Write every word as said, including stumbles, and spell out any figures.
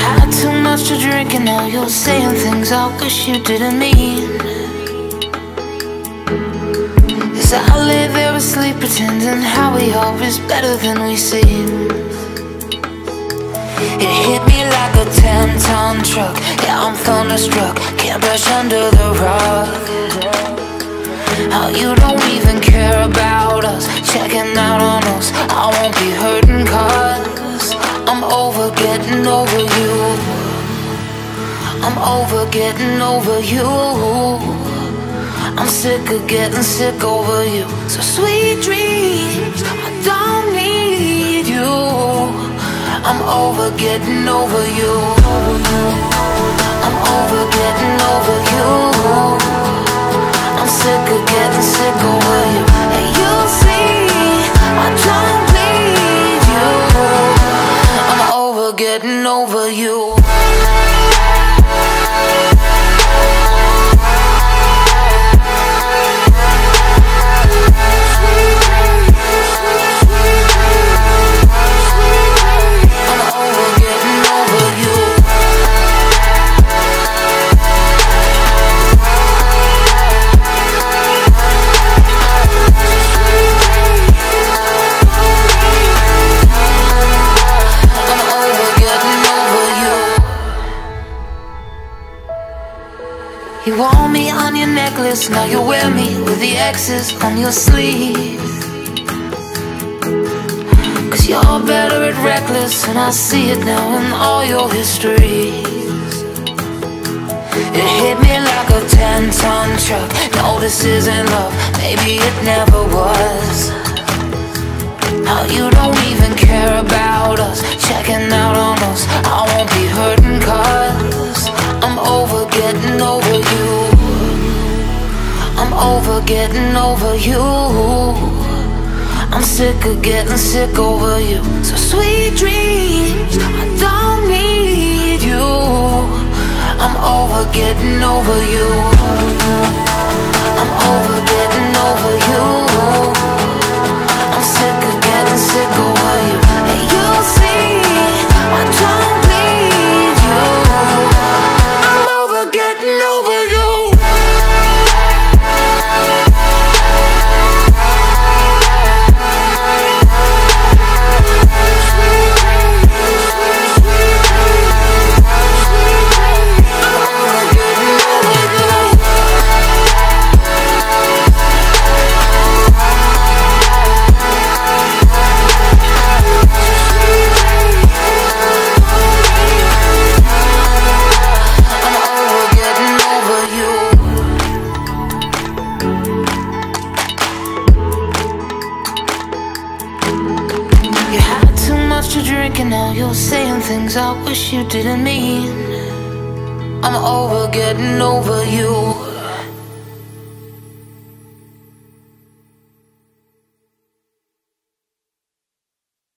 had too much to drink and now you're saying things I wish you didn't mean. As I lay there asleep pretending how we are is better than we seem. It hit me like a ten-ton truck. Yeah, I'm thunderstruck, can't brush under the rug. How you don't even care about us, checking out on us. I won't be hurting cause I'm over getting over you. I'm over getting over you. I'm sick of getting sick over you. So sweet dreams, I don't need you. I'm over getting over you. I'm over getting over you. I'm sick of getting sick over you. And you'll see, I don't need you. I'm over getting over you. You wore me on your necklace, now you wear me with the X's on your sleeve. Cause you're better at reckless, and I see it now in all your histories. It hit me like a ten-ton truck. No, this isn't love, maybe it never was. How you don't even care about us, checking out on us. I won't be hurting cause I'm over getting over you. I'm over getting over you. I'm sick of getting sick over you. So sweet dreams, I don't need you. I'm over getting over you. I'm over getting over you. I'm sick of getting sick over you. And you'll see, I don't need you. I'm over getting over you. To drink and now you're saying things I wish you didn't mean. I'm over getting over you.